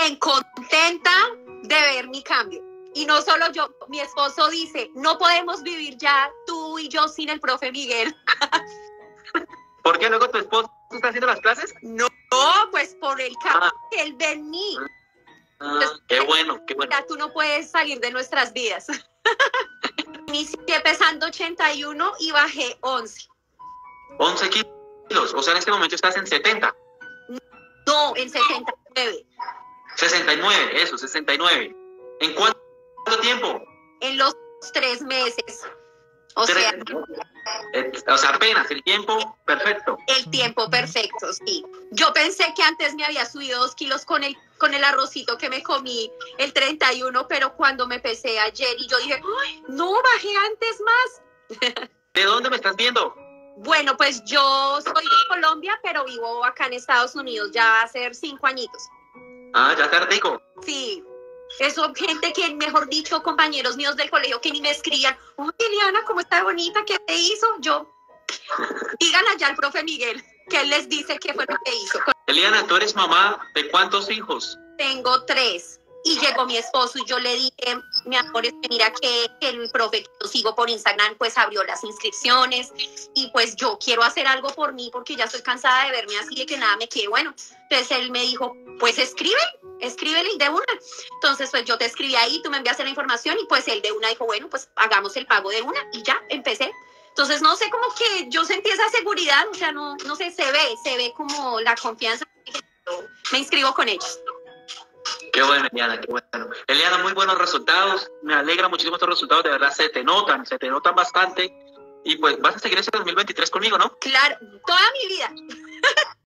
Bien contenta de ver mi cambio. Y no solo yo, mi esposo dice, no podemos vivir ya tú y yo sin el profe Miguel. ¿Por qué luego tu esposo está haciendo las clases? No, pues por el cambio que él ve en mí. Qué bueno, qué bueno. Ya tú no puedes salir de nuestras vidas. Inicié pesando 81 y bajé 11. 11 kilos, o sea, en este momento estás en 70. No, en 79. 69, eso, 69. ¿En cuánto tiempo? En los 3 meses. O sea, apenas el tiempo perfecto. El tiempo perfecto, sí. Yo pensé que antes me había subido 2 kilos con el arrocito que me comí el 31, pero cuando me pesé ayer y yo dije, ¡ay, no, bajé antes más! ¿De dónde me estás viendo? Bueno, pues yo soy de Colombia, pero vivo acá en Estados Unidos ya va a ser 5 añitos. Ah, ya está rico. Sí. Eso, gente que, mejor dicho, compañeros míos del colegio que ni me escribían, oye, Eliana, ¿cómo está bonita? ¿Qué te hizo? Yo, digan allá al profe Miguel, que él les dice qué fue lo que hizo. Eliana, ¿tú eres mamá de cuántos hijos? Tengo 3. Y llegó mi esposo y yo le dije, mi amor, es que mira que el profe que yo sigo por Instagram, pues abrió las inscripciones y pues yo quiero hacer algo por mí porque ya estoy cansada de verme así, de que nada me quede bueno. Entonces él me dijo, pues escríbele de una. Entonces pues yo te escribí ahí, tú me enviaste la información y pues él de una dijo, bueno, pues hagamos el pago de una y ya, empecé. Entonces no sé, como que yo sentí esa seguridad, o sea, no sé, se ve como la confianza. Me inscribo con ellos. Qué bueno, Eliana, qué bueno. Eliana, muy buenos resultados. Me alegra muchísimo estos resultados, de verdad se te notan bastante. Y pues vas a seguir ese 2023 conmigo, ¿no? Claro, toda mi vida.